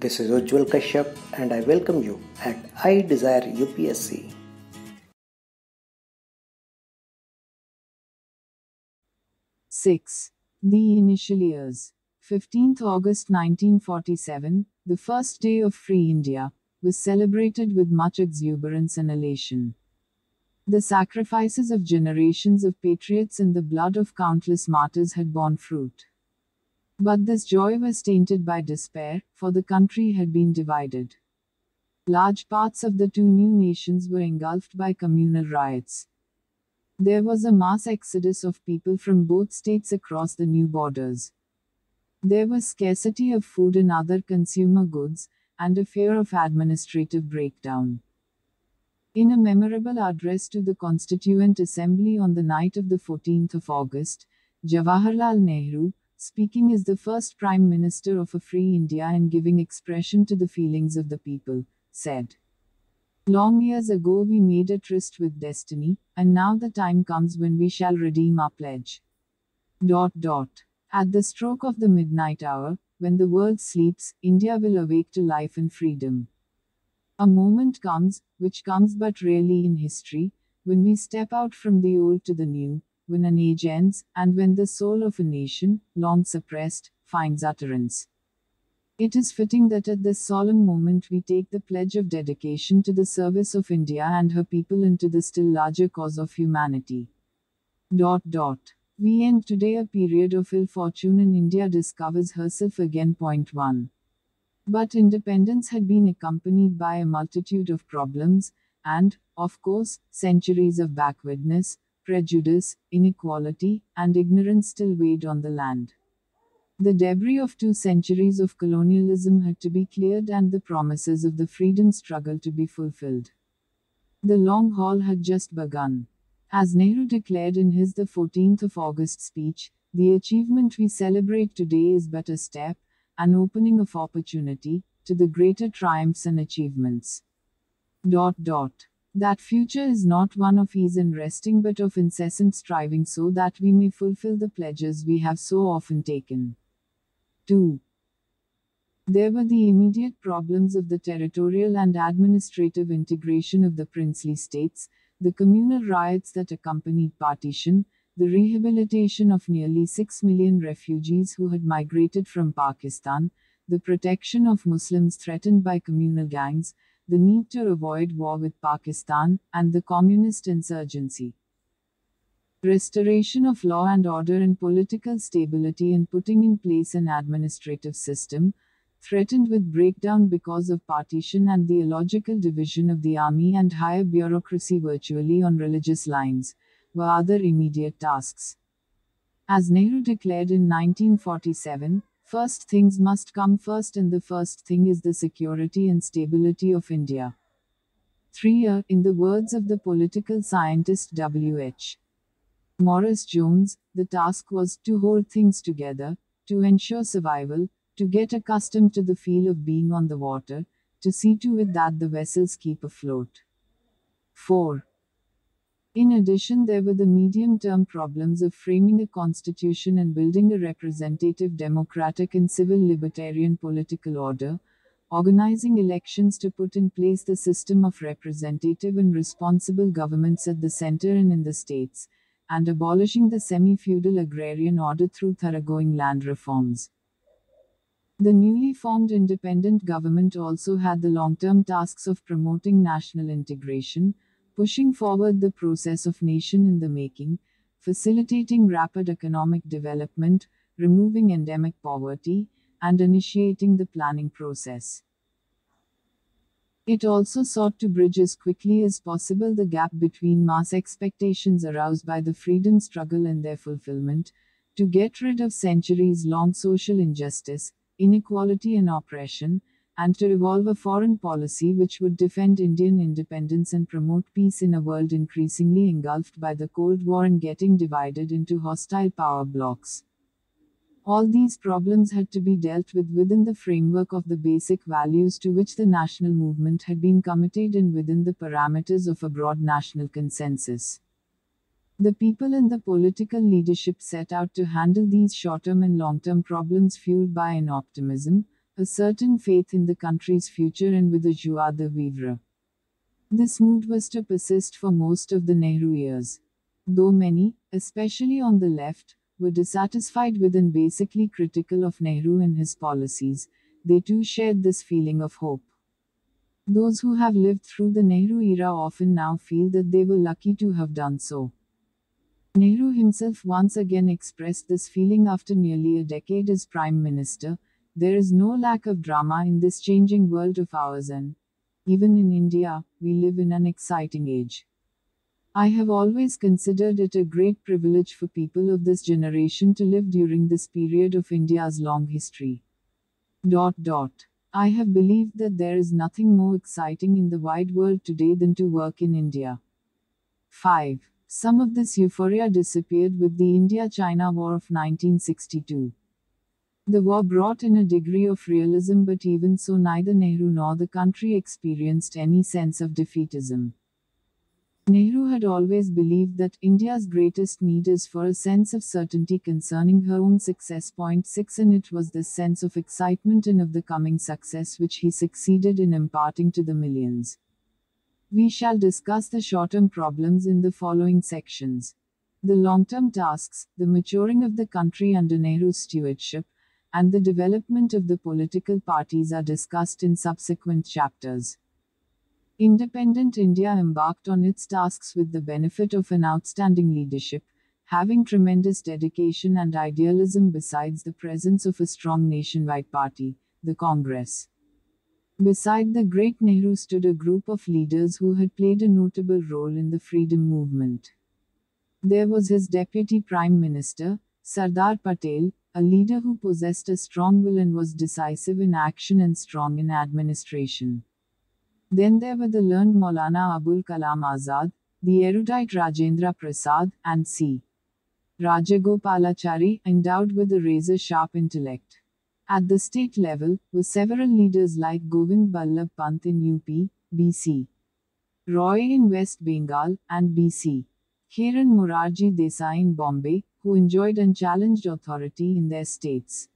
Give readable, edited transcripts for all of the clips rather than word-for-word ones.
This is Ujjwal Kashyap and I welcome you at I Desire UPSC. Six. The initial years. 15th August 1947, the first day of Free India, was celebrated with much exuberance and elation. The sacrifices of generations of patriots and the blood of countless martyrs had borne fruit. But this joy was tainted by despair, for the country had been divided. Large parts of the two new nations were engulfed by communal riots. There was a mass exodus of people from both states across the new borders. There was scarcity of food and other consumer goods, and a fear of administrative breakdown. In a memorable address to the Constituent Assembly on the night of the 14th of August, Jawaharlal Nehru, speaking as the first Prime Minister of a free India and giving expression to the feelings of the people, said, "Long years ago we made a tryst with destiny, and now the time comes when we shall redeem our pledge. At the stroke of the midnight hour, when the world sleeps, India will awake to life and freedom. A moment comes, which comes but rarely in history, when we step out from the old to the new, when an age ends, and when the soul of a nation, long suppressed, finds utterance. It is fitting that at this solemn moment we take the pledge of dedication to the service of India and her people and to the still larger cause of humanity. We end today a period of ill fortune and India discovers herself again. Point 1. But independence had been accompanied by a multitude of problems, and, of course, centuries of backwardness, prejudice, inequality, and ignorance still weighed on the land. The debris of 2 centuries of colonialism had to be cleared and the promises of the freedom struggle to be fulfilled. The long haul had just begun. As Nehru declared in his the 14th of August speech, the achievement we celebrate today is but a step, an opening of opportunity, to the greater triumphs and achievements. That future is not one of ease and resting but of incessant striving so that we may fulfill the pledges we have so often taken. 2. There were the immediate problems of the territorial and administrative integration of the princely states, the communal riots that accompanied partition, the rehabilitation of nearly 6 million refugees who had migrated from Pakistan, the protection of Muslims threatened by communal gangs, the need to avoid war with Pakistan, and the communist insurgency. Restoration of law and order and political stability and putting in place an administrative system, threatened with breakdown because of partition and the illogical division of the army and higher bureaucracy virtually on religious lines, were other immediate tasks. As Nehru declared in 1947, first things must come first and the first thing is the security and stability of India. 3. In the words of the political scientist W.H. Morris Jones, the task was to hold things together, to ensure survival, to get accustomed to the feel of being on the water, to see to it that the vessels keep afloat. 4. In addition, there were the medium-term problems of framing a constitution and building a representative democratic and civil libertarian political order, organizing elections to put in place the system of representative and responsible governments at the center and in the states, and abolishing the semi-feudal agrarian order through thoroughgoing land reforms. The newly formed independent government also had the long-term tasks of promoting national integration, pushing forward the process of nation in the making, facilitating rapid economic development, removing endemic poverty, and initiating the planning process. It also sought to bridge as quickly as possible the gap between mass expectations aroused by the freedom struggle and their fulfillment, to get rid of centuries-long social injustice, inequality and oppression, and to evolve a foreign policy which would defend Indian independence and promote peace in a world increasingly engulfed by the Cold War and getting divided into hostile power blocs. All these problems had to be dealt with within the framework of the basic values to which the national movement had been committed and within the parameters of a broad national consensus. The people and the political leadership set out to handle these short-term and long-term problems fueled by an optimism, a certain faith in the country's future and with a joie de vivre. This mood was to persist for most of the Nehru years. Though many, especially on the left, were dissatisfied with and basically critical of Nehru and his policies, they too shared this feeling of hope. Those who have lived through the Nehru era often now feel that they were lucky to have done so. Nehru himself once again expressed this feeling after nearly a decade as Prime Minister. There is no lack of drama in this changing world of ours, and even in India, we live in an exciting age. I have always considered it a great privilege for people of this generation to live during this period of India's long history. I have believed that there is nothing more exciting in the wide world today than to work in India. 5. Some of this euphoria disappeared with the India-China War of 1962. The war brought in a degree of realism, but even so neither Nehru nor the country experienced any sense of defeatism. Nehru had always believed that India's greatest need is for a sense of certainty concerning her own success. 6 And it was this sense of excitement and of the coming success which he succeeded in imparting to the millions. We shall discuss the short-term problems in the following sections. The long-term tasks, the maturing of the country under Nehru's stewardship, and the development of the political parties are discussed in subsequent chapters. Independent India embarked on its tasks with the benefit of an outstanding leadership, having tremendous dedication and idealism besides the presence of a strong nationwide party, the Congress. Beside the great Nehru stood a group of leaders who had played a notable role in the freedom movement. There was his deputy prime minister, Sardar Patel, a leader who possessed a strong will and was decisive in action and strong in administration. Then there were the learned Maulana Abul Kalam Azad, the erudite Rajendra Prasad, and C. Rajagopalachari, endowed with a razor-sharp intellect. At the state level, were several leaders like Govind Ballabh Pant in UP, BC. Roy in West Bengal, and BC. Kiran Morarji Desai in Bombay, who enjoyed unchallenged authority in their states.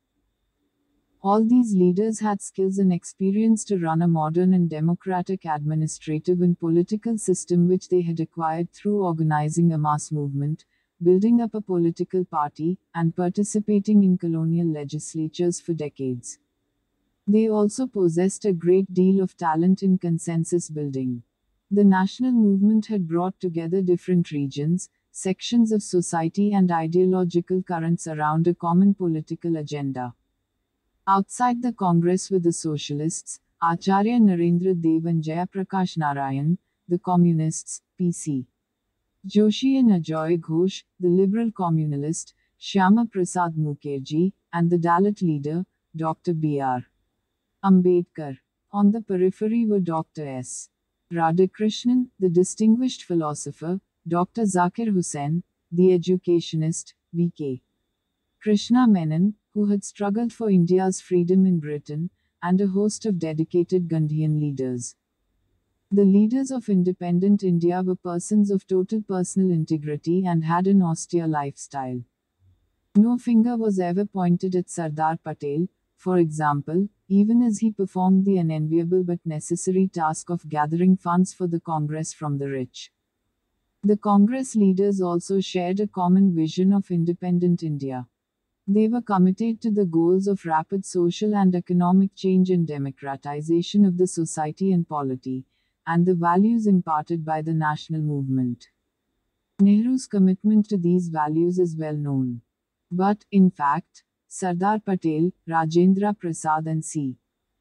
All these leaders had skills and experience to run a modern and democratic administrative and political system which they had acquired through organizing a mass movement, building up a political party, and participating in colonial legislatures for decades. They also possessed a great deal of talent in consensus building. The national movement had brought together different regions, sections of society and ideological currents around a common political agenda. Outside the Congress were the Socialists, Acharya Narendra Dev and Jayaprakash Narayan, the Communists, P.C. Joshi and Ajoy Ghosh, the Liberal Communalist, Shyama Prasad Mukherjee, and the Dalit leader, Dr. B.R. Ambedkar. On the periphery were Dr. S. Radhakrishnan, the distinguished philosopher, Dr. Zakir Hussain, the educationist, V.K. Krishna Menon, who had struggled for India's freedom in Britain, and a host of dedicated Gandhian leaders. The leaders of independent India were persons of total personal integrity and had an austere lifestyle. No finger was ever pointed at Sardar Patel, for example, even as he performed the unenviable but necessary task of gathering funds for the Congress from the rich. The Congress leaders also shared a common vision of independent India. They were committed to the goals of rapid social and economic change and democratization of the society and polity, and the values imparted by the national movement. Nehru's commitment to these values is well known. But, in fact, Sardar Patel, Rajendra Prasad and C.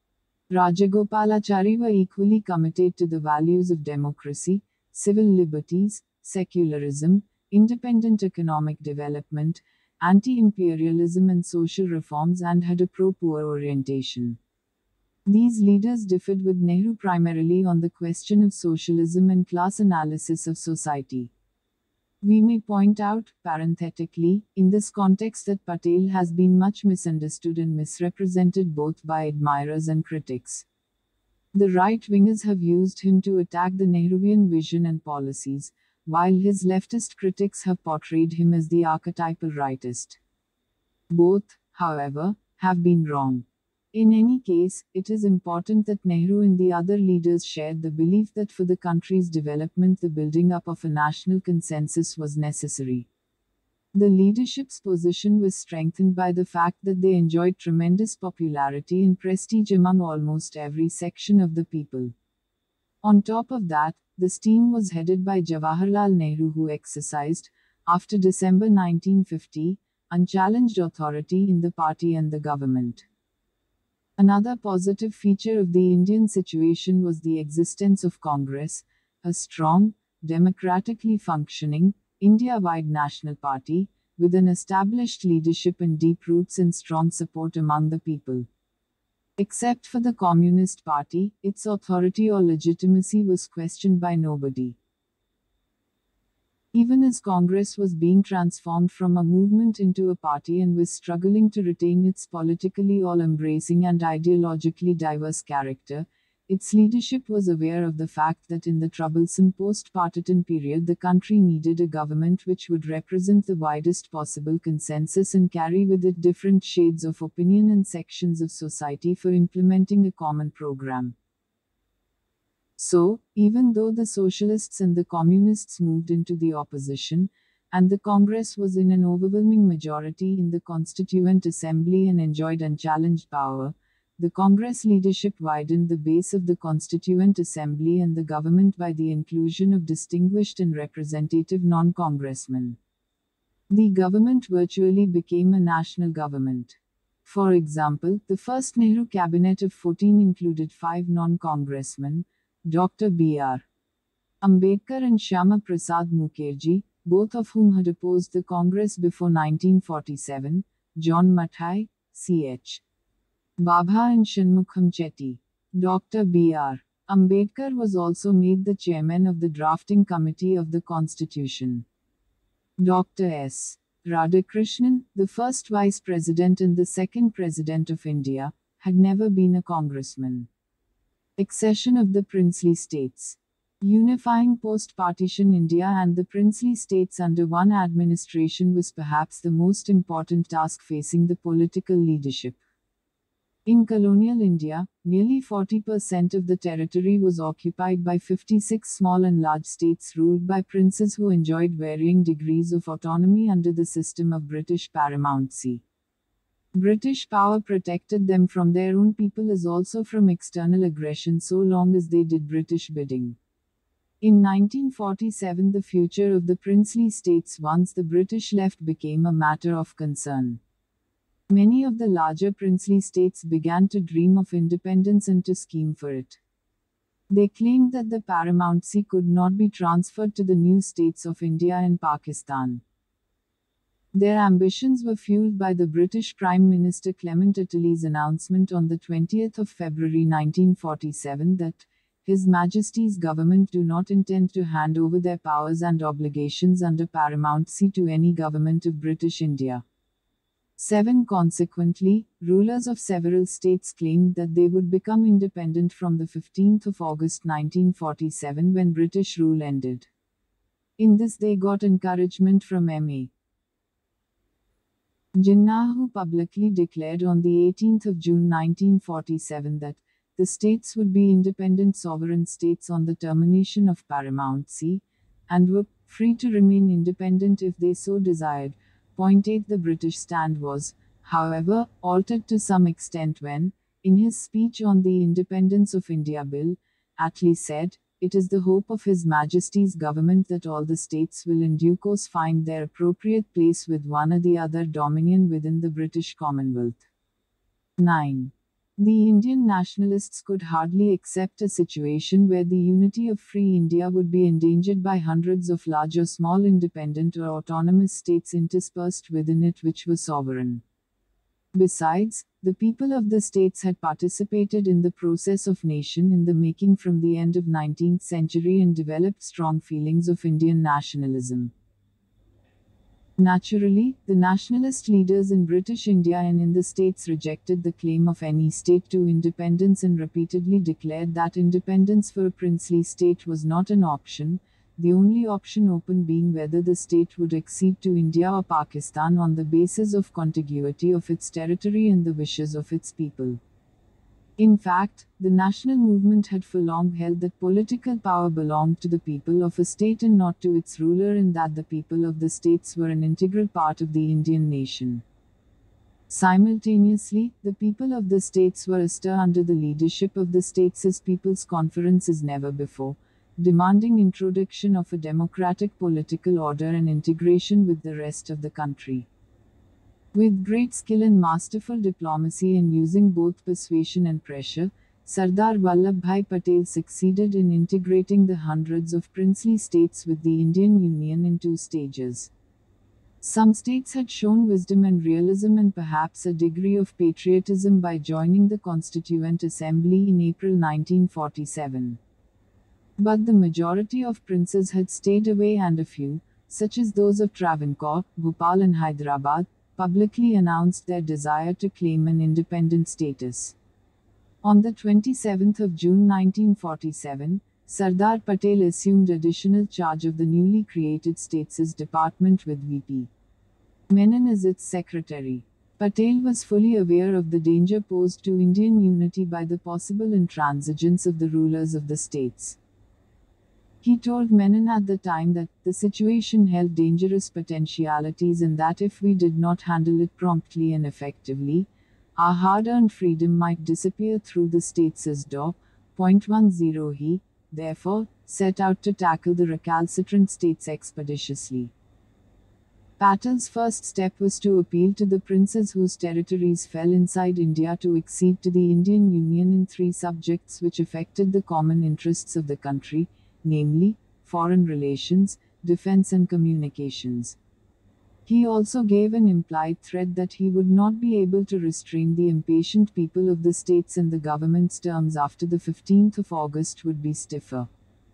Rajagopalachari were equally committed to the values of democracy, civil liberties, secularism, independent economic development, anti-imperialism and social reforms, and had a pro-poor orientation. These leaders differed with Nehru primarily on the question of socialism and class analysis of society. We may point out, parenthetically, in this context that Patel has been much misunderstood and misrepresented both by admirers and critics. The right-wingers have used him to attack the Nehruvian vision and policies, while his leftist critics have portrayed him as the archetypal rightist. Both, however, have been wrong. In any case, it is important that Nehru and the other leaders shared the belief that for the country's development, the building up of a national consensus was necessary. The leadership's position was strengthened by the fact that they enjoyed tremendous popularity and prestige among almost every section of the people. On top of that, this team was headed by Jawaharlal Nehru, who exercised, after December 1950, unchallenged authority in the party and the government. Another positive feature of the Indian situation was the existence of Congress, a strong, democratically functioning, India-wide national party, with an established leadership and deep roots and strong support among the people. Except for the Communist Party, its authority or legitimacy was questioned by nobody. Even as Congress was being transformed from a movement into a party and was struggling to retain its politically all-embracing and ideologically diverse character, its leadership was aware of the fact that in the troublesome post-partition period the country needed a government which would represent the widest possible consensus and carry with it different shades of opinion and sections of society for implementing a common program. So, even though the socialists and the communists moved into the opposition, and the Congress was in an overwhelming majority in the Constituent Assembly and enjoyed unchallenged power, the Congress leadership widened the base of the Constituent Assembly and the government by the inclusion of distinguished and representative non-congressmen. The government virtually became a national government. For example, the first Nehru cabinet of 14 included 5 non-congressmen, Dr. B.R. Ambedkar and Shyama Prasad Mukherjee, both of whom had opposed the Congress before 1947, John Mathai, C.H. Babha and Shanmukham Chetty. Dr. B.R. Ambedkar was also made the chairman of the drafting committee of the Constitution. Dr. S. Radhakrishnan, the first vice president and the second president of India, had never been a congressman. Accession of the princely states. Unifying post-partition India and the princely states under one administration was perhaps the most important task facing the political leadership. In colonial India, nearly 40% of the territory was occupied by 56 small and large states ruled by princes who enjoyed varying degrees of autonomy under the system of British paramountcy. British power protected them from their own people as also from external aggression so long as they did British bidding. In 1947, the future of the princely states once the British left became a matter of concern. Many of the larger princely states began to dream of independence and to scheme for it. They claimed that the paramountcy could not be transferred to the new states of India and Pakistan. Their ambitions were fueled by the British Prime Minister Clement Attlee's announcement on the 20th of February 1947 that His Majesty's government do not intend to hand over their powers and obligations under paramountcy to any government of British India. 7. Consequently, rulers of several states claimed that they would become independent from the 15th of August 1947 when British rule ended. In this they got encouragement from M.A. Jinnah, who publicly declared on the 18th of June 1947 that the states would be independent sovereign states on the termination of paramountcy, and were free to remain independent if they so desired. Point 8. The British stand was, however, altered to some extent when, in his speech on the Independence of India Bill, Attlee said, "It is the hope of His Majesty's government that all the states will in due course find their appropriate place with one or the other dominion within the British Commonwealth." 9. The Indian nationalists could hardly accept a situation where the unity of free India would be endangered by hundreds of large or small independent or autonomous states interspersed within it which were sovereign. Besides, the people of the states had participated in the process of nation in the making from the end of 19th century and developed strong feelings of Indian nationalism. Naturally, the nationalist leaders in British India and in the states rejected the claim of any state to independence and repeatedly declared that independence for a princely state was not an option, the only option open being whether the state would accede to India or Pakistan on the basis of contiguity of its territory and the wishes of its people. In fact, the national movement had for long held that political power belonged to the people of a state and not to its ruler, and that the people of the states were an integral part of the Indian nation. Simultaneously, the people of the states were astir under the leadership of the States' People's Conference as never before, demanding introduction of a democratic political order and integration with the rest of the country. With great skill and masterful diplomacy and using both persuasion and pressure, Sardar Vallabhbhai Patel succeeded in integrating the hundreds of princely states with the Indian Union in 2 stages. Some states had shown wisdom and realism and perhaps a degree of patriotism by joining the Constituent Assembly in April 1947. But the majority of princes had stayed away, and a few, such as those of Travancore, Bhopal and Hyderabad, publicly announced their desire to claim an independent status. On the 27th of June 1947, Sardar Patel assumed additional charge of the newly created States Department with V.P. Menon as its secretary. Patel was fully aware of the danger posed to Indian unity by the possible intransigence of the rulers of the states. He told Menon at the time that the situation held dangerous potentialities and that if we did not handle it promptly and effectively, our hard-earned freedom might disappear through the states' door. 10 He, therefore, set out to tackle the recalcitrant states expeditiously. Patel's first step was to appeal to the princes whose territories fell inside India to accede to the Indian Union in 3 subjects which affected the common interests of the country, namely, foreign relations, defense and communications. He also gave an implied threat that he would not be able to restrain the impatient people of the states, and the government's terms after the 15th of August would be stiffer.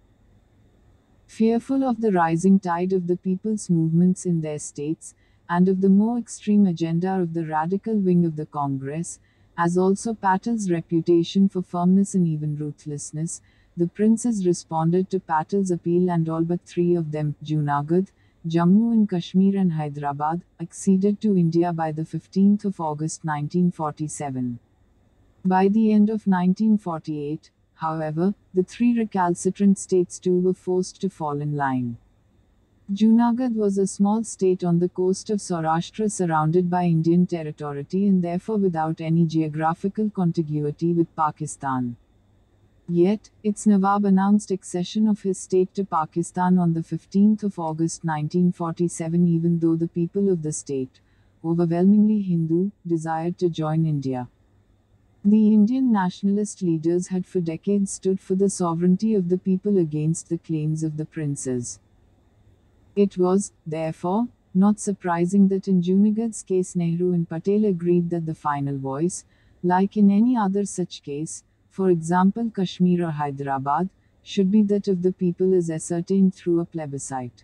Fearful of the rising tide of the people's movements in their states, and of the more extreme agenda of the radical wing of the Congress, as also Patel's reputation for firmness and even ruthlessness, the princes responded to Patel's appeal, and all but 3 of them, Junagadh, Jammu and Kashmir and Hyderabad, acceded to India by the 15th of August 1947. By the end of 1948, however, the 3 recalcitrant states too were forced to fall in line. Junagadh was a small state on the coast of Saurashtra surrounded by Indian territory and therefore without any geographical contiguity with Pakistan. Yet, its Nawab announced accession of his state to Pakistan on the 15th of August 1947, even though the people of the state, overwhelmingly Hindu, desired to join India. The Indian nationalist leaders had for decades stood for the sovereignty of the people against the claims of the princes. It was, therefore, not surprising that in Junagadh's case Nehru and Patel agreed that the final voice, like in any other such case, for example Kashmir or Hyderabad, should be that of the people as ascertained through a plebiscite.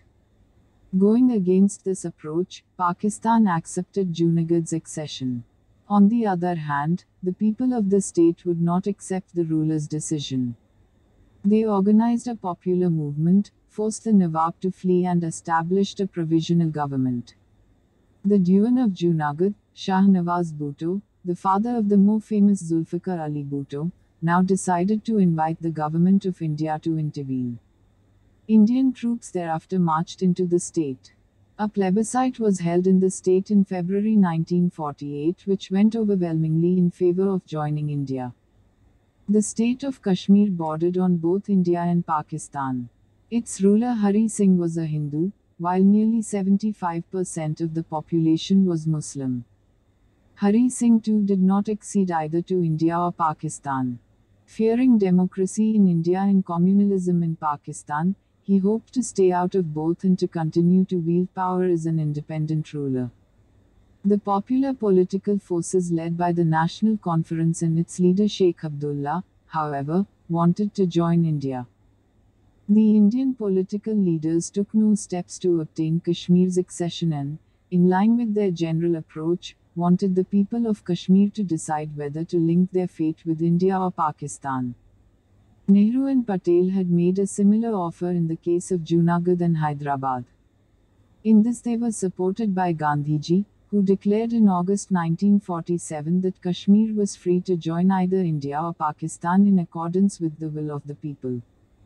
Going against this approach, Pakistan accepted Junagadh's accession. On the other hand, the people of the state would not accept the ruler's decision. They organized a popular movement, forced the Nawab to flee and established a provisional government. The Diwan of Junagadh, Shah Nawaz Bhutto, the father of the more famous Zulfikar Ali Bhutto, now decided to invite the government of India to intervene. Indian troops thereafter marched into the state. A plebiscite was held in the state in February 1948, which went overwhelmingly in favor of joining India. The state of Kashmir bordered on both India and Pakistan. Its ruler Hari Singh was a Hindu, while nearly 75% of the population was Muslim. Hari Singh too did not accede either to India or Pakistan. Fearing democracy in India and communalism in Pakistan, he hoped to stay out of both and to continue to wield power as an independent ruler. The popular political forces led by the National Conference and its leader Sheikh Abdullah, however, wanted to join India. The Indian political leaders took no steps to obtain Kashmir's accession and, in line with their general approach, wanted the people of Kashmir to decide whether to link their fate with India or Pakistan. Nehru and Patel had made a similar offer in the case of Junagadh and Hyderabad. In this they were supported by Gandhiji, who declared in August 1947 that Kashmir was free to join either India or Pakistan in accordance with the will of the people.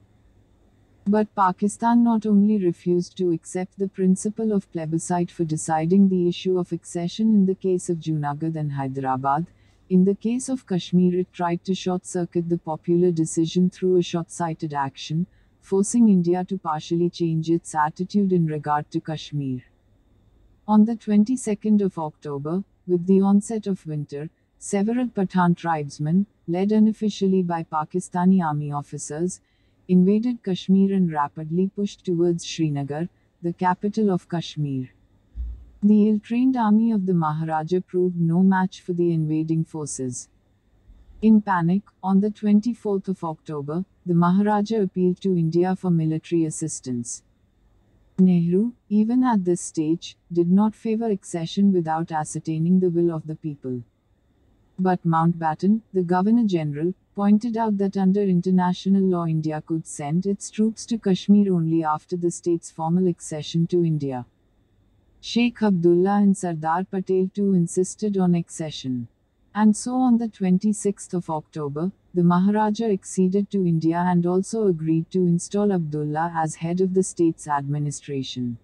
But Pakistan not only refused to accept the principle of plebiscite for deciding the issue of accession in the case of Junagadh and Hyderabad, in the case of Kashmir it tried to short-circuit the popular decision through a short-sighted action, forcing India to partially change its attitude in regard to Kashmir. On the 22nd of October, with the onset of winter, several Pathan tribesmen, led unofficially by Pakistani army officers, invaded Kashmir and rapidly pushed towards Srinagar, the capital of Kashmir. The ill-trained army of the Maharaja proved no match for the invading forces. In panic, on the 24th of October, the Maharaja appealed to India for military assistance. Nehru, even at this stage, did not favor accession without ascertaining the will of the people. But Mountbatten, the Governor-General, pointed out that under international law India could send its troops to Kashmir only after the state's formal accession to India. Sheikh Abdullah and Sardar Patel too insisted on accession. And so on the 26th of October, the Maharaja acceded to India and also agreed to install Abdullah as head of the state's administration.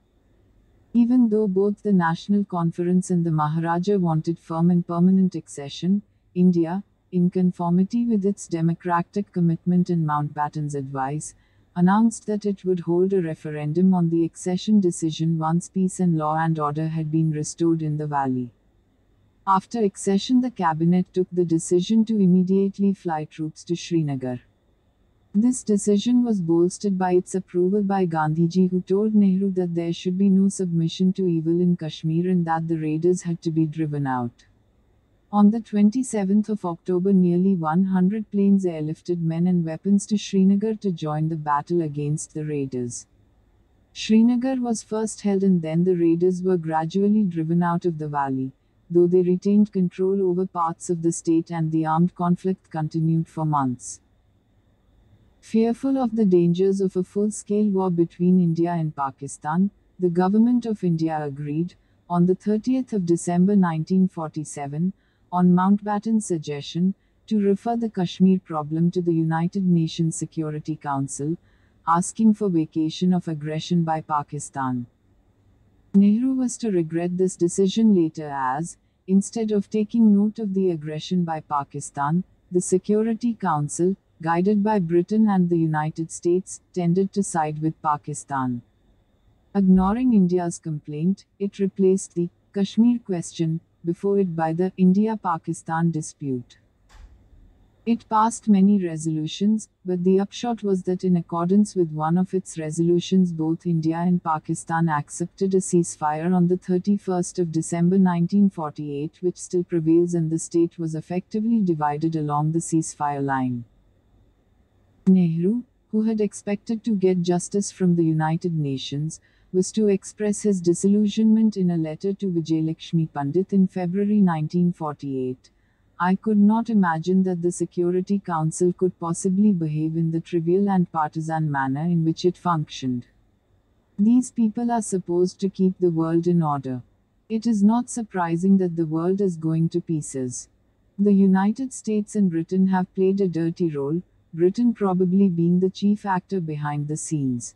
Even though both the National Conference and the Maharaja wanted firm and permanent accession, India, in conformity with its democratic commitment and Mountbatten's advice, announced that it would hold a referendum on the accession decision once peace and law and order had been restored in the valley. After accession, the cabinet took the decision to immediately fly troops to Srinagar. This decision was bolstered by its approval by Gandhiji, who told Nehru that there should be no submission to evil in Kashmir and that the raiders had to be driven out. On the 27th of October, nearly 100 planes airlifted men and weapons to Srinagar to join the battle against the raiders. Srinagar was first held and then the raiders were gradually driven out of the valley, though they retained control over parts of the state and the armed conflict continued for months. Fearful of the dangers of a full-scale war between India and Pakistan, the Government of India agreed, on the 30th of December 1947, on Mountbatten's suggestion, to refer the Kashmir problem to the United Nations Security Council, asking for vacation of aggression by Pakistan. Nehru was to regret this decision later as, instead of taking note of the aggression by Pakistan, the Security Council, guided by Britain and the United States, tended to side with Pakistan. Ignoring India's complaint, it replaced the Kashmir question before it by the India-Pakistan dispute. It passed many resolutions, but the upshot was that in accordance with one of its resolutions both India and Pakistan accepted a ceasefire on the 31st of December 1948, which still prevails, and the state was effectively divided along the ceasefire line. Nehru, who had expected to get justice from the United Nations, was to express his disillusionment in a letter to Vijayalakshmi Pandit in February 1948. I could not imagine that the Security Council could possibly behave in the trivial and partisan manner in which it functioned. These people are supposed to keep the world in order. It is not surprising that the world is going to pieces. The United States and Britain have played a dirty role, Britain probably being the chief actor behind the scenes.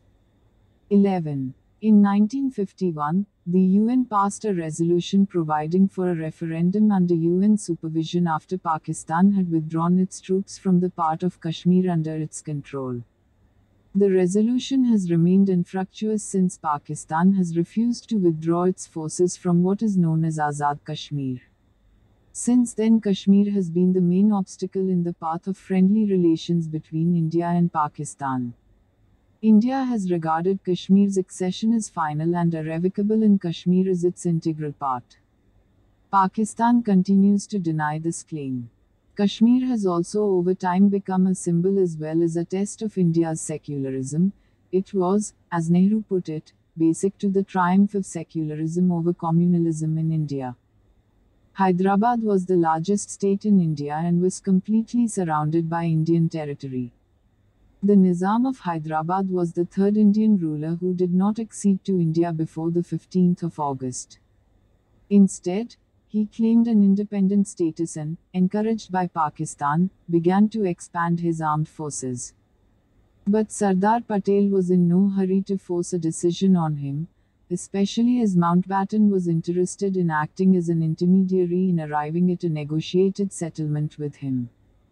11. In 1951, the UN passed a resolution providing for a referendum under UN supervision after Pakistan had withdrawn its troops from the part of Kashmir under its control. The resolution has remained infructuous since Pakistan has refused to withdraw its forces from what is known as Azad Kashmir. Since then, Kashmir has been the main obstacle in the path of friendly relations between India and Pakistan. India has regarded Kashmir's accession as final and irrevocable, and Kashmir is its integral part. Pakistan continues to deny this claim. Kashmir has also over time become a symbol as well as a test of India's secularism. It was, as Nehru put it, basic to the triumph of secularism over communalism in India. Hyderabad was the largest state in India and was completely surrounded by Indian territory. The Nizam of Hyderabad was the third Indian ruler who did not accede to India before the 15th of August. Instead, he claimed an independent status and, encouraged by Pakistan, began to expand his armed forces. But Sardar Patel was in no hurry to force a decision on him, especially as Mountbatten was interested in acting as an intermediary in arriving at a negotiated settlement with him.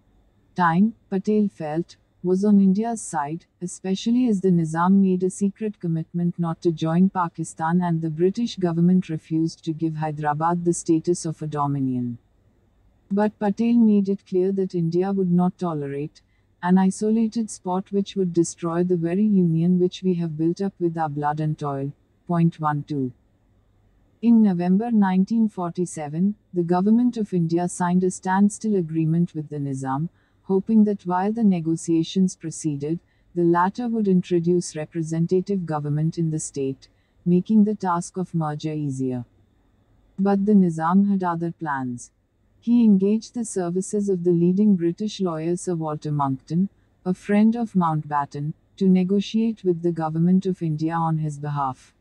Time, Patel felt, was on India's side, especially as the Nizam made a secret commitment not to join Pakistan and the British government refused to give Hyderabad the status of a dominion. But Patel made it clear that India would not tolerate an isolated spot which would destroy the very union which we have built up with our blood and toil. Point 12. In November 1947, the Government of India signed a standstill agreement with the Nizam, hoping that while the negotiations proceeded, the latter would introduce representative government in the state, making the task of merger easier. But the Nizam had other plans. He engaged the services of the leading British lawyer Sir Walter Monckton, a friend of Mountbatten, to negotiate with the Government of India on his behalf.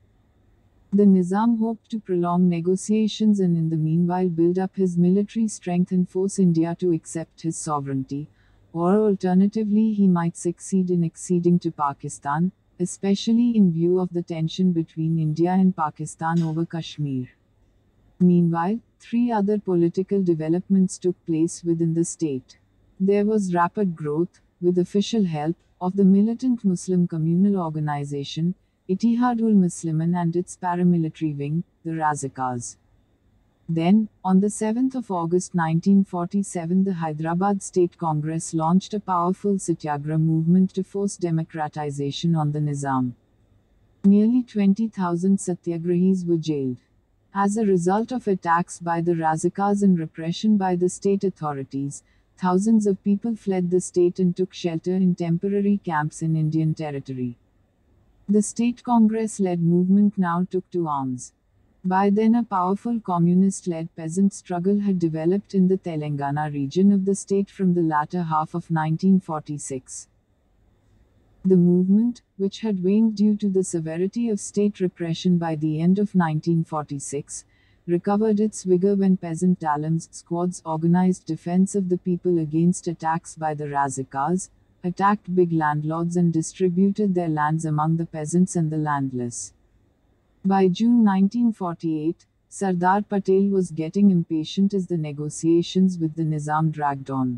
The Nizam hoped to prolong negotiations and in the meanwhile build up his military strength and force India to accept his sovereignty, or alternatively he might succeed in acceding to Pakistan, especially in view of the tension between India and Pakistan over Kashmir. Meanwhile, three other political developments took place within the state. There was rapid growth, with official help, of the militant Muslim communal organization, Ittihad-ul-Muslimin and its paramilitary wing, the Razakars. Then, on the 7th of August 1947 the Hyderabad State Congress launched a powerful Satyagraha movement to force democratization on the Nizam. Nearly 20,000 Satyagrahis were jailed. As a result of attacks by the Razakars and repression by the state authorities, thousands of people fled the state and took shelter in temporary camps in Indian territory. The state Congress-led movement now took to arms. By then a powerful communist-led peasant struggle had developed in the Telangana region of the state from the latter half of 1946. The movement, which had waned due to the severity of state repression by the end of 1946, recovered its vigor when peasant talams squads organized defense of the people against attacks by the Razakars, attacked big landlords and distributed their lands among the peasants and the landless. By June 1948, Sardar Patel was getting impatient as the negotiations with the Nizam dragged on.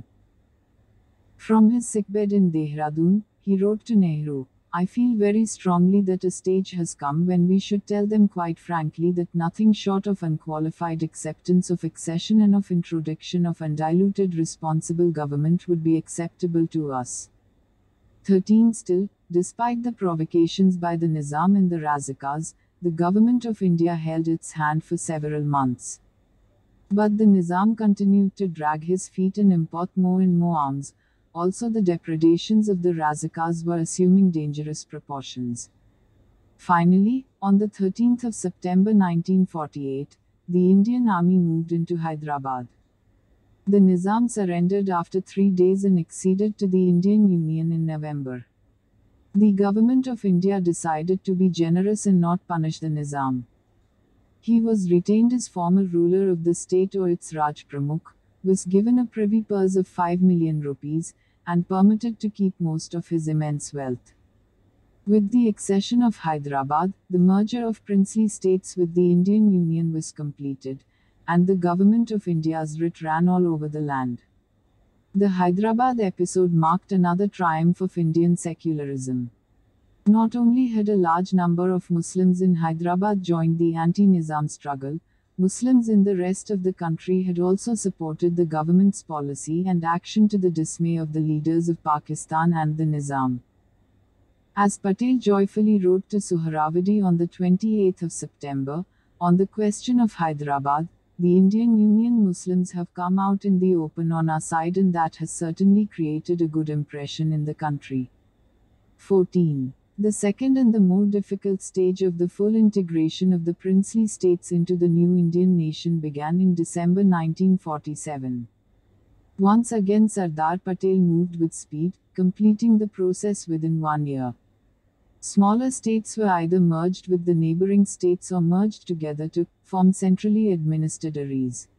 From his sickbed in Dehradun, he wrote to Nehru, "I feel very strongly that a stage has come when we should tell them quite frankly that nothing short of unqualified acceptance of accession and of introduction of undiluted responsible government would be acceptable to us." 13 Still, despite the provocations by the Nizam and the Razakars, the Government of India held its hand for several months. But the Nizam continued to drag his feet and import more and more arms. Also, the depredations of the Razakars were assuming dangerous proportions. Finally, on the 13th of September 1948, the Indian Army moved into Hyderabad. The Nizam surrendered after 3 days and acceded to the Indian Union in November. The Government of India decided to be generous and not punish the Nizam. He was retained as former ruler of the state or its Raj Pramukh, was given a privy purse of 5 million rupees, and permitted to keep most of his immense wealth. With the accession of Hyderabad, the merger of princely states with the Indian Union was completed, and the Government of India's writ ran all over the land. The Hyderabad episode marked another triumph of Indian secularism. Not only had a large number of Muslims in Hyderabad joined the anti-Nizam struggle, Muslims in the rest of the country had also supported the government's policy and action to the dismay of the leaders of Pakistan and the Nizam. As Patel joyfully wrote to Suhrawardy on the 28th of September, on the question of Hyderabad, the Indian Union Muslims have come out in the open on our side and that has certainly created a good impression in the country. 14. The second and the more difficult stage of the full integration of the princely states into the new Indian nation began in December 1947. Once again Sardar Patel moved with speed, completing the process within 1 year. Smaller states were either merged with the neighboring states or merged together to form centrally administered areas.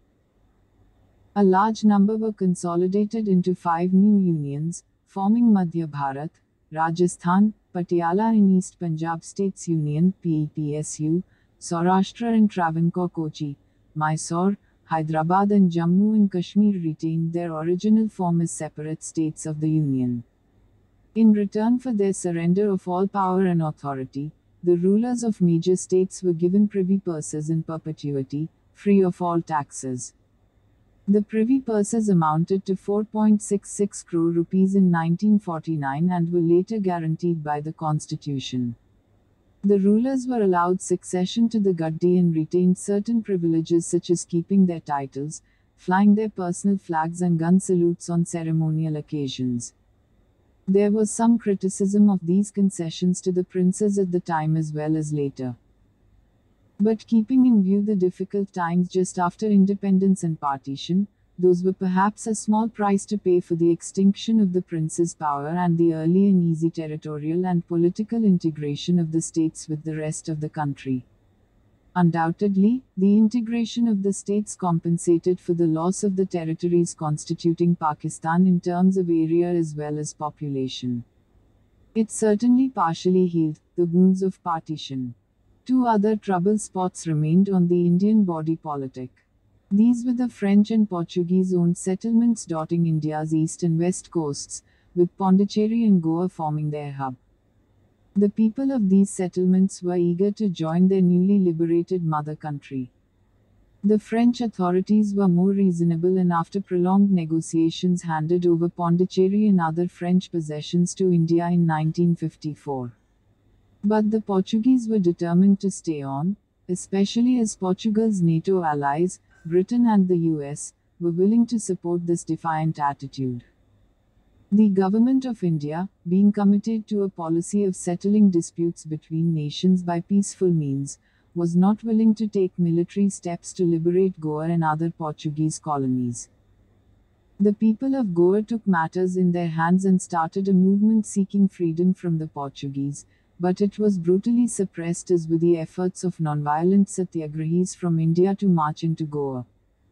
A large number were consolidated into 5 new unions, forming Madhya Bharat, Rajasthan, Patiala and East Punjab States Union (PEPSU), Saurashtra and Travancore Kochi, Mysore, Hyderabad and Jammu and Kashmir retained their original form as separate states of the Union. In return for their surrender of all power and authority, the rulers of major states were given privy purses in perpetuity, free of all taxes. The privy purses amounted to 4.66 crore rupees in 1949 and were later guaranteed by the constitution. The rulers were allowed succession to the Gaddi and retained certain privileges such as keeping their titles, flying their personal flags and gun salutes on ceremonial occasions. There was some criticism of these concessions to the princes at the time as well as later. But keeping in view the difficult times just after independence and partition, those were perhaps a small price to pay for the extinction of the prince's power and the early and easy territorial and political integration of the states with the rest of the country. Undoubtedly, the integration of the states compensated for the loss of the territories constituting Pakistan in terms of area as well as population. It certainly partially healed the wounds of partition. 2 other trouble spots remained on the Indian body politic. These were the French and Portuguese-owned settlements dotting India's east and west coasts, with Pondicherry and Goa forming their hub. The people of these settlements were eager to join their newly liberated mother country. The French authorities were more reasonable and after prolonged negotiations handed over Pondicherry and other French possessions to India in 1954. But the Portuguese were determined to stay on, especially as Portugal's NATO allies, Britain and the US, were willing to support this defiant attitude. The Government of India, being committed to a policy of settling disputes between nations by peaceful means, was not willing to take military steps to liberate Goa and other Portuguese colonies. The people of Goa took matters in their hands and started a movement seeking freedom from the Portuguese, but it was brutally suppressed as with the efforts of nonviolent satyagrahis from India to march into Goa.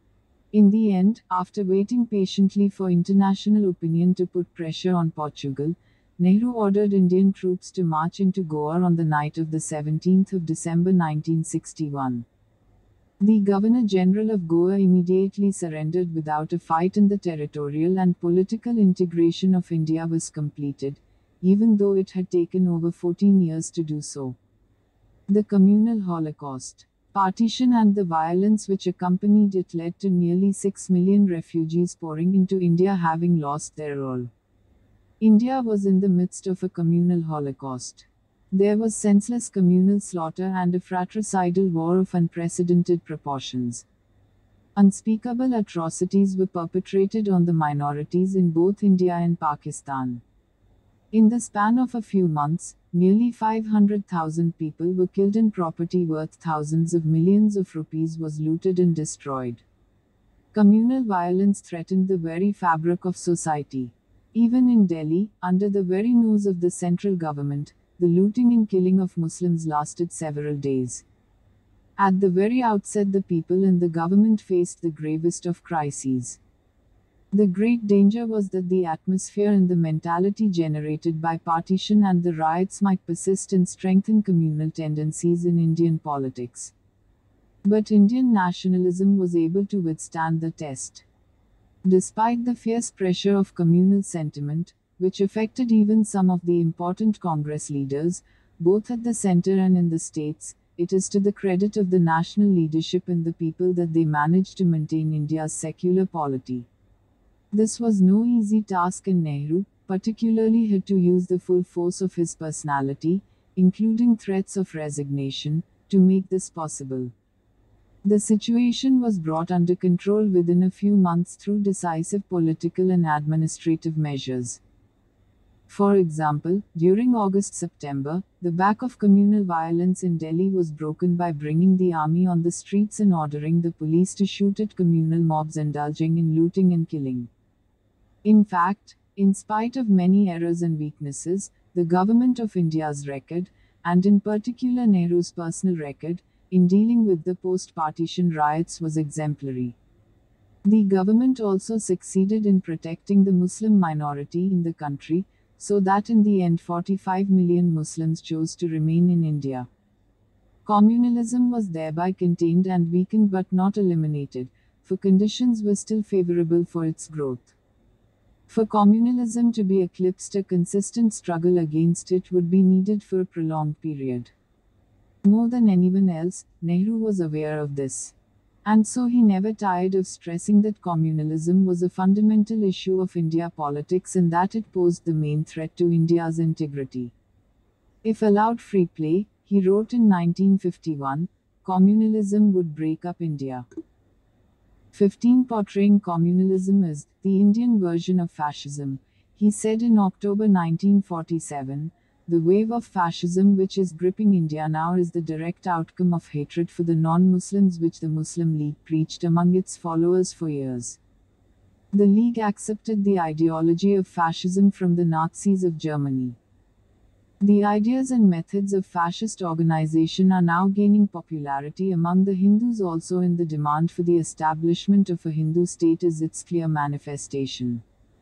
In the end, after waiting patiently for international opinion to put pressure on Portugal, Nehru ordered Indian troops to march into Goa on the night of the 17th of December 1961. The Governor-General of Goa immediately surrendered without a fight and the territorial and political integration of India was completed, even though it had taken over 14 years to do so. The communal Holocaust, partition and the violence which accompanied it led to nearly 6 million refugees pouring into India having lost their all. India was in the midst of a communal Holocaust. There was senseless communal slaughter and a fratricidal war of unprecedented proportions. Unspeakable atrocities were perpetrated on the minorities in both India and Pakistan. In the span of a few months, nearly 500,000 people were killed and property worth thousands of millions of rupees was looted and destroyed. Communal violence threatened the very fabric of society. Even in Delhi, under the very nose of the central government, the looting and killing of Muslims lasted several days. At the very outset, the people and the government faced the gravest of crises. The great danger was that the atmosphere and the mentality generated by partition and the riots might persist and strengthen communal tendencies in Indian politics. But Indian nationalism was able to withstand the test. Despite the fierce pressure of communal sentiment, which affected even some of the important Congress leaders, both at the center and in the states, it is to the credit of the national leadership and the people that they managed to maintain India's secular polity. This was no easy task and Nehru, particularly, had to use the full force of his personality, including threats of resignation, to make this possible. The situation was brought under control within a few months through decisive political and administrative measures. For example, during August-September, the back of communal violence in Delhi was broken by bringing the army on the streets and ordering the police to shoot at communal mobs indulging in looting and killing. In fact, in spite of many errors and weaknesses, the Government of India's record, and in particular Nehru's personal record, in dealing with the post-partition riots was exemplary. The government also succeeded in protecting the Muslim minority in the country, so that in the end 45 million Muslims chose to remain in India. Communalism was thereby contained and weakened but not eliminated, for conditions were still favorable for its growth. For communalism to be eclipsed, a consistent struggle against it would be needed for a prolonged period. More than anyone else, Nehru was aware of this. And so he never tired of stressing that communalism was a fundamental issue of India politics and that it posed the main threat to India's integrity. If allowed free play, he wrote in 1951, communalism would break up India. 15. Portraying communalism as the Indian version of fascism, he said in October 1947, the wave of fascism which is gripping India now is the direct outcome of hatred for the non-Muslims which the Muslim League preached among its followers for years. The League accepted the ideology of fascism from the Nazis of Germany. The ideas and methods of fascist organization are now gaining popularity among the Hindus also, in the demand for the establishment of a Hindu state is its clear manifestation.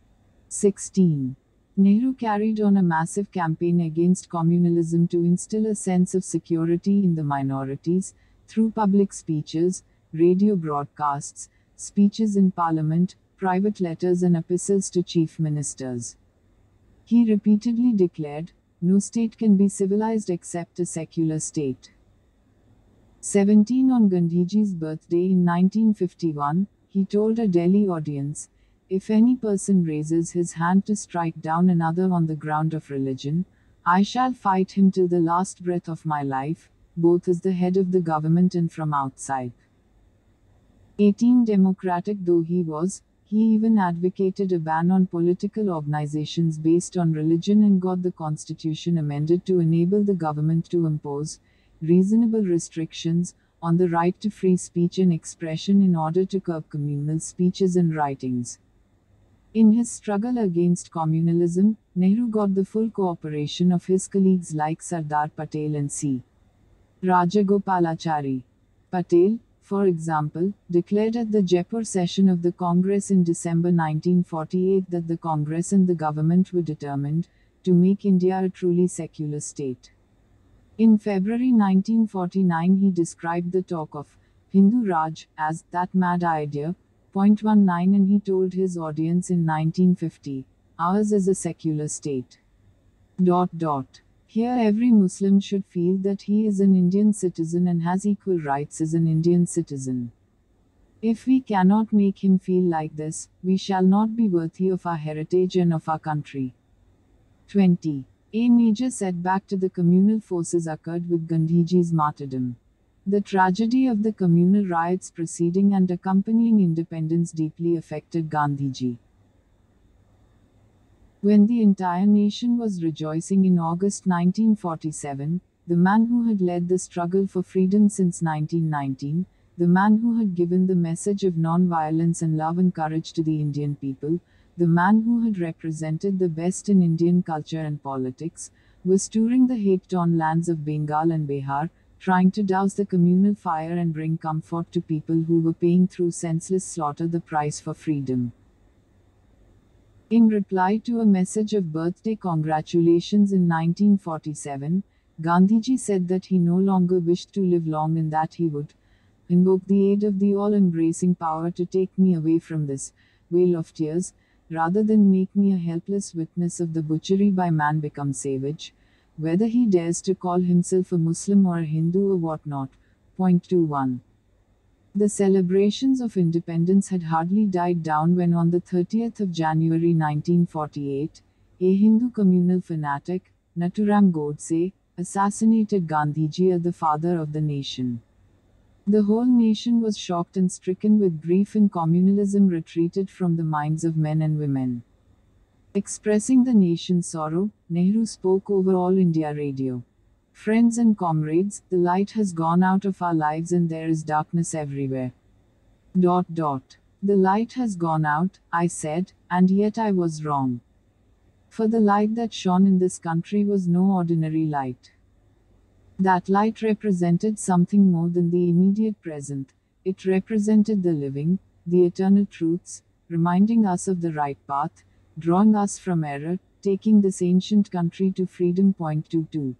16. Nehru carried on a massive campaign against communalism to instill a sense of security in the minorities, through public speeches, radio broadcasts, speeches in parliament, private letters and epistles to chief ministers. He repeatedly declared, no state can be civilized except a secular state. 17. On Gandhiji's birthday in 1951, he told a Delhi audience, if any person raises his hand to strike down another on the ground of religion, I shall fight him till the last breath of my life, both as the head of the government and from outside. 18. Democratic though he was, he even advocated a ban on political organizations based on religion and got the constitution amended to enable the government to impose reasonable restrictions on the right to free speech and expression in order to curb communal speeches and writings. In his struggle against communalism, Nehru got the full cooperation of his colleagues like Sardar Patel and C. Rajagopalachari. Patel, for example, declared at the Jaipur session of the Congress in December 1948 that the Congress and the government were determined to make India a truly secular state. In February 1949 he described the talk of Hindu Raj as that mad idea. 19, and he told his audience in 1950, ours is a secular state. Here every Muslim should feel that he is an Indian citizen and has equal rights as an Indian citizen. If we cannot make him feel like this, we shall not be worthy of our heritage and of our country. 20. A major setback to the communal forces occurred with Gandhiji's martyrdom. The tragedy of the communal riots preceding and accompanying independence deeply affected Gandhiji. When the entire nation was rejoicing in August 1947, the man who had led the struggle for freedom since 1919, the man who had given the message of non-violence and love and courage to the Indian people, the man who had represented the best in Indian culture and politics, was touring the hate-torn lands of Bengal and Bihar, trying to douse the communal fire and bring comfort to people who were paying through senseless slaughter the price for freedom. In reply to a message of birthday congratulations in 1947, Gandhiji said that he no longer wished to live long and that he would invoke the aid of the all-embracing power to take me away from this vale of tears, rather than make me a helpless witness of the butchery by man become savage, whether he dares to call himself a Muslim or a Hindu or what not. 21. The celebrations of independence had hardly died down when on the 30th of January 1948, a Hindu communal fanatic, Nathuram Godse, assassinated Gandhiji, the father of the nation. The whole nation was shocked and stricken with grief, and communalism retreated from the minds of men and women. Expressing the nation's sorrow, Nehru spoke over All India Radio. Friends and comrades, the light has gone out of our lives and there is darkness everywhere. The light has gone out, I said, and yet I was wrong. For the light that shone in this country was no ordinary light. That light represented something more than the immediate present. It represented the living, the eternal truths, reminding us of the right path, drawing us from error, taking this ancient country to freedom. 22.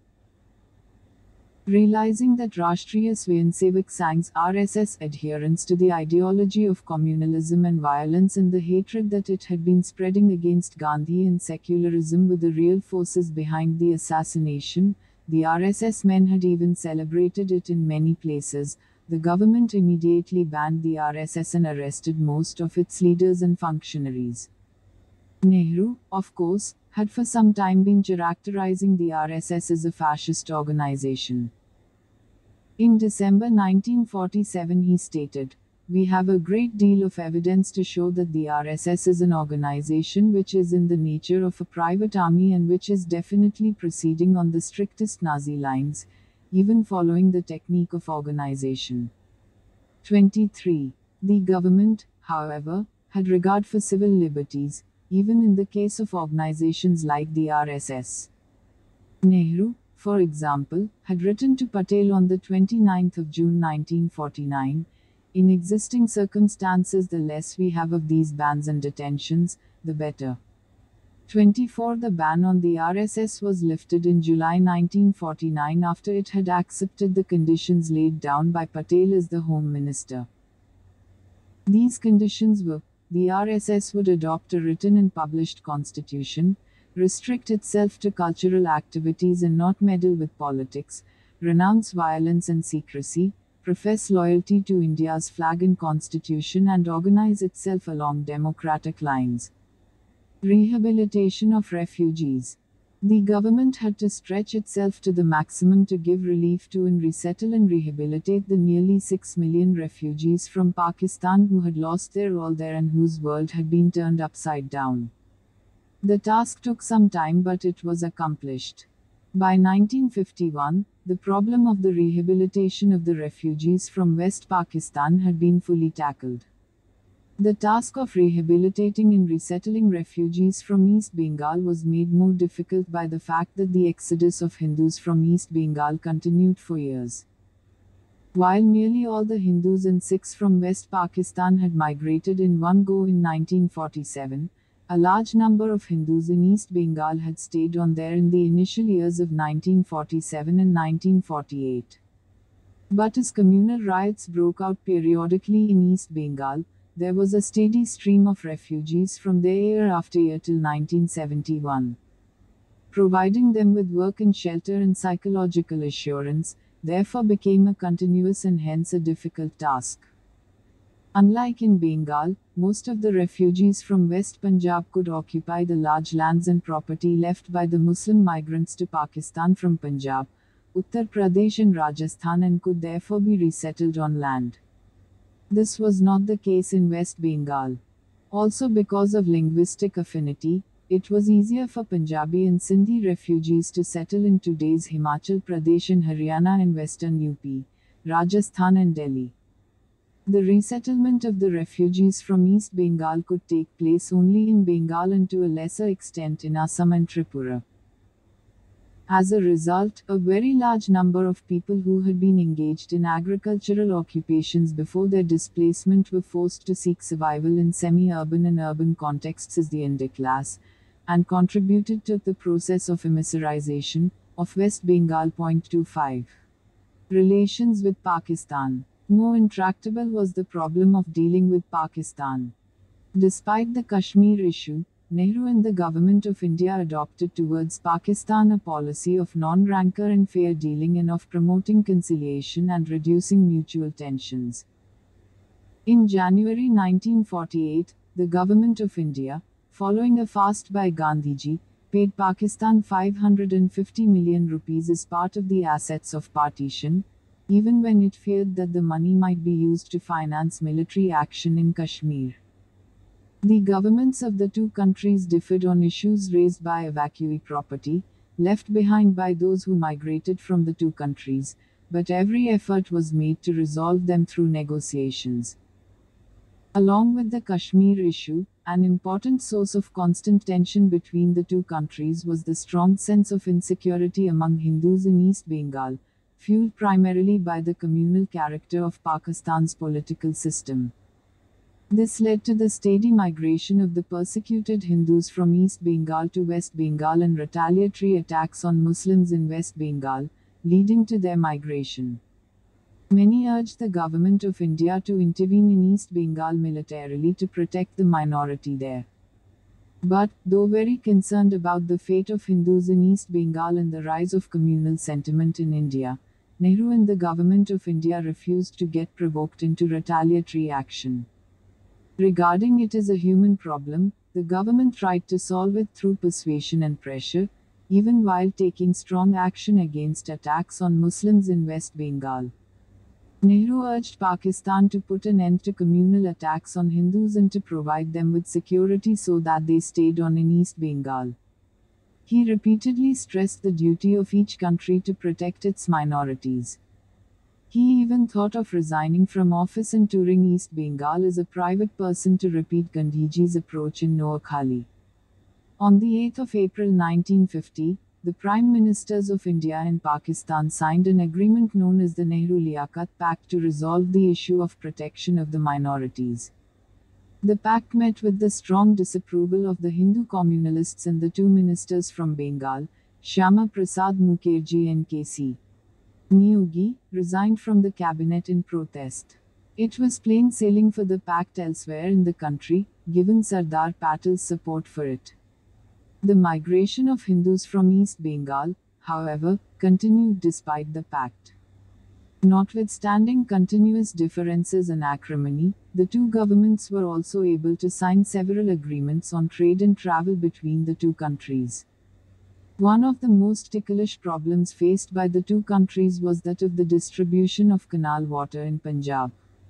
Realizing that Rashtriya Swayansevak Sangh's RSS adherence to the ideology of communalism and violence and the hatred that it had been spreading against Gandhi and secularism were the real forces behind the assassination, the RSS men had even celebrated it in many places. The government immediately banned the RSS and arrested most of its leaders and functionaries. Nehru, of course, had for some time been characterizing the RSS as a fascist organization. In December 1947 he stated, "We have a great deal of evidence to show that the RSS is an organization which is in the nature of a private army and which is definitely proceeding on the strictest Nazi lines, even following the technique of organization." 23. The government, however, had regard for civil liberties, even in the case of organizations like the RSS. Nehru, for example, had written to Patel on the 29th of June 1949, "In existing circumstances the less we have of these bans and detentions, the better." 24. The ban on the RSS was lifted in July 1949 after it had accepted the conditions laid down by Patel as the Home Minister. These conditions were: the RSS would adopt a written and published constitution, restrict itself to cultural activities and not meddle with politics, renounce violence and secrecy, profess loyalty to India's flag and constitution and organize itself along democratic lines. Rehabilitation of refugees. The government had to stretch itself to the maximum to give relief to and resettle and rehabilitate the nearly 6 million refugees from Pakistan who had lost their all there and whose world had been turned upside down. The task took some time, but it was accomplished. By 1951, the problem of the rehabilitation of the refugees from West Pakistan had been fully tackled. The task of rehabilitating and resettling refugees from East Bengal was made more difficult by the fact that the exodus of Hindus from East Bengal continued for years. While nearly all the Hindus and Sikhs from West Pakistan had migrated in one go in 1947, a large number of Hindus in East Bengal had stayed on there in the initial years of 1947 and 1948. But as communal riots broke out periodically in East Bengal, there was a steady stream of refugees from there year after year till 1971. Providing them with work and shelter and psychological assurance, therefore became a continuous and hence a difficult task. Unlike in Bengal, most of the refugees from West Punjab could occupy the large lands and property left by the Muslim migrants to Pakistan from Punjab, Uttar Pradesh and Rajasthan and could therefore be resettled on land. This was not the case in West Bengal. Also because of linguistic affinity, it was easier for Punjabi and Sindhi refugees to settle in today's Himachal Pradesh and Haryana and western UP, Rajasthan and Delhi. The resettlement of the refugees from East Bengal could take place only in Bengal and to a lesser extent in Assam and Tripura. As a result, a very large number of people who had been engaged in agricultural occupations before their displacement were forced to seek survival in semi-urban and urban contexts as the underclass, and contributed to the process of immiserization of West Bengal. 25. Relations with Pakistan. More intractable was the problem of dealing with Pakistan. Despite the Kashmir issue, Nehru and the Government of India adopted towards Pakistan a policy of non-rancor and fair dealing and of promoting conciliation and reducing mutual tensions. In January 1948, the Government of India, following a fast by Gandhiji, paid Pakistan 550 million rupees as part of the assets of partition, even when it feared that the money might be used to finance military action in Kashmir. The governments of the two countries differed on issues raised by evacuee property, left behind by those who migrated from the two countries, but every effort was made to resolve them through negotiations. Along with the Kashmir issue, An important source of constant tension between the two countries was the strong sense of insecurity among Hindus in East Bengal, fueled primarily by the communal character of Pakistan's political system. This led to the steady migration of the persecuted Hindus from East Bengal to West Bengal and retaliatory attacks on Muslims in West Bengal, leading to their migration. Many urged the government of India to intervene in East Bengal militarily to protect the minority there. But, though very concerned about the fate of Hindus in East Bengal and the rise of communal sentiment in India, Nehru and the government of India refused to get provoked into retaliatory action. Regarding it as a human problem, the government tried to solve it through persuasion and pressure, even while taking strong action against attacks on Muslims in West Bengal. Nehru urged Pakistan to put an end to communal attacks on Hindus and to provide them with security so that they stayed on in East Bengal. He repeatedly stressed the duty of each country to protect its minorities. He even thought of resigning from office and touring East Bengal as a private person to repeat Gandhiji's approach in Noakhali. On the 8th of April 1950, the Prime Ministers of India and Pakistan signed an agreement known as the Nehru-Liaquat Pact to resolve the issue of protection of the minorities. The pact met with the strong disapproval of the Hindu communalists and the two ministers from Bengal, Shyama Prasad Mukherjee and K.C. Neogi, resigned from the cabinet in protest. It was plain sailing for the pact elsewhere in the country, given Sardar Patel's support for it. The migration of Hindus from East Bengal, however, continued despite the pact. Notwithstanding continuous differences and acrimony, the two governments were also able to sign several agreements on trade and travel between the two countries. One of the most ticklish problems faced by the two countries was that of the distribution of canal water in Punjab.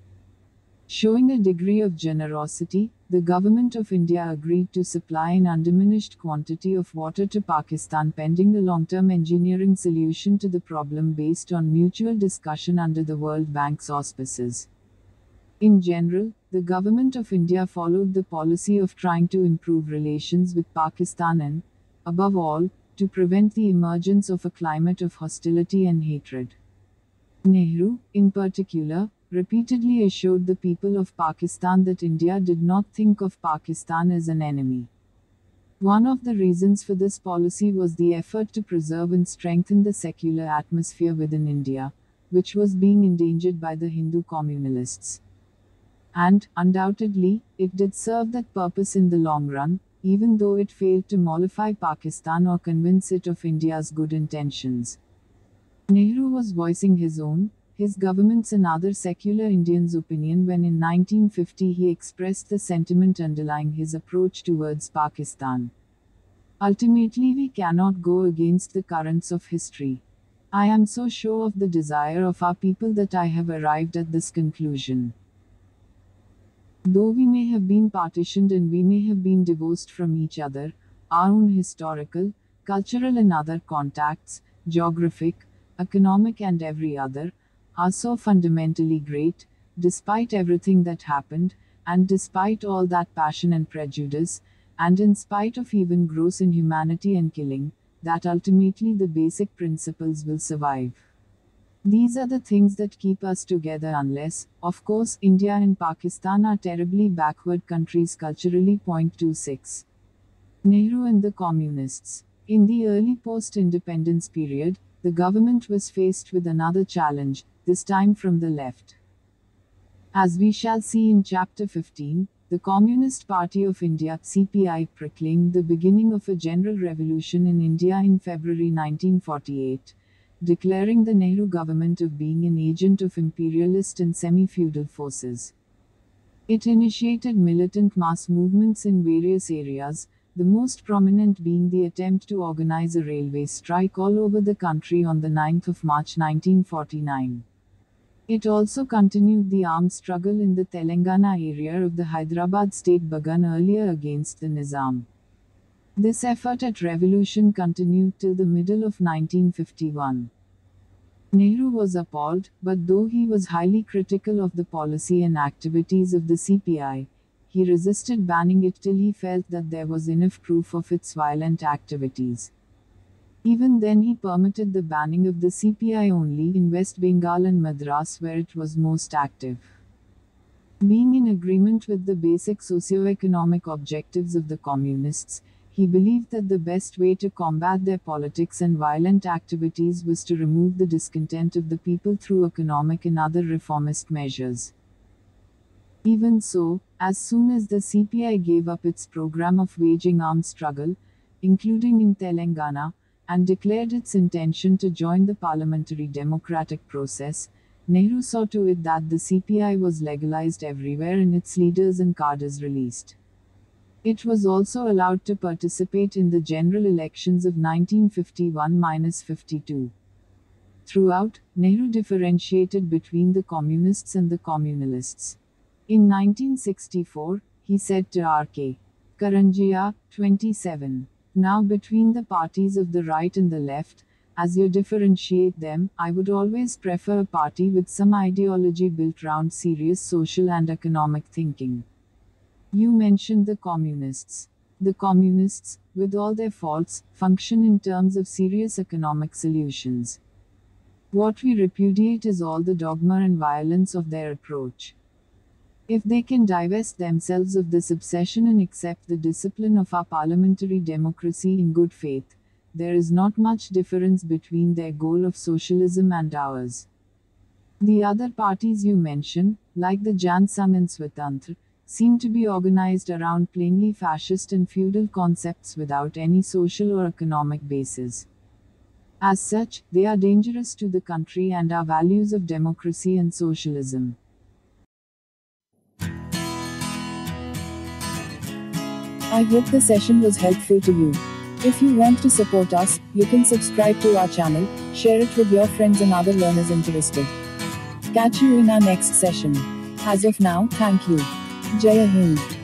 Showing a degree of generosity, the government of India agreed to supply an undiminished quantity of water to Pakistan pending a long-term engineering solution to the problem based on mutual discussion under the World Bank's auspices. In general, the government of India followed the policy of trying to improve relations with Pakistan and, above all, to prevent the emergence of a climate of hostility and hatred. Nehru, in particular, repeatedly assured the people of Pakistan that India did not think of Pakistan as an enemy. One of the reasons for this policy was the effort to preserve and strengthen the secular atmosphere within India, which was being endangered by the Hindu communalists. And, undoubtedly, it did serve that purpose in the long run, even though it failed to mollify Pakistan or convince it of India's good intentions. Nehru was voicing his own, his government's and other secular Indians' opinion when in 1950 he expressed the sentiment underlying his approach towards Pakistan. Ultimately, we cannot go against the currents of history. I am so sure of the desire of our people that I have arrived at this conclusion. Though we may have been partitioned and we may have been divorced from each other, our own historical, cultural and other contacts, geographic, economic and every other, are so fundamentally great, despite everything that happened, and despite all that passion and prejudice, and in spite of even gross inhumanity and killing, that ultimately the basic principles will survive. These are the things that keep us together unless, of course, India and Pakistan are terribly backward countries culturally. 26. Nehru and the Communists. In the early post-independence period, the government was faced with another challenge, this time from the left. As we shall see in Chapter 15, the Communist Party of India (CPI) proclaimed the beginning of a general revolution in India in February 1948, declaring the Nehru government of being an agent of imperialist and semi-feudal forces. It initiated militant mass movements in various areas, the most prominent being the attempt to organize a railway strike all over the country on the 9th of March 1949. It also continued the armed struggle in the Telangana area of the Hyderabad state begun earlier against the Nizam. This effort at revolution continued till the middle of 1951. Nehru was appalled, but though he was highly critical of the policy and activities of the CPI, he resisted banning it till he felt that there was enough proof of its violent activities. Even then he permitted the banning of the CPI only in West Bengal and Madras where it was most active. Being in agreement with the basic socio-economic objectives of the communists, he believed that the best way to combat their politics and violent activities was to remove the discontent of the people through economic and other reformist measures. Even so, as soon as the CPI gave up its program of waging armed struggle, including in Telangana, and declared its intention to join the parliamentary democratic process, Nehru saw to it that the CPI was legalized everywhere and its leaders and cadres released. It was also allowed to participate in the general elections of 1951-52. Throughout, Nehru differentiated between the communists and the communalists. In 1964, he said to R.K. Karanjia, 27, "Now between the parties of the right and the left, as you differentiate them, I would always prefer a party with some ideology built round serious social and economic thinking." You mentioned the communists. The communists, with all their faults, function in terms of serious economic solutions. What we repudiate is all the dogma and violence of their approach. If they can divest themselves of this obsession and accept the discipline of our parliamentary democracy in good faith, there is not much difference between their goal of socialism and ours. The other parties you mention, like the Jan Sangh and Swatantra, seem to be organized around plainly fascist and feudal concepts without any social or economic basis. As such, they are dangerous to the country and our values of democracy and socialism. I hope the session was helpful to you. If you want to support us, you can subscribe to our channel, share it with your friends and other learners interested. Catch you in our next session. As of now, thank you. Jai Hind.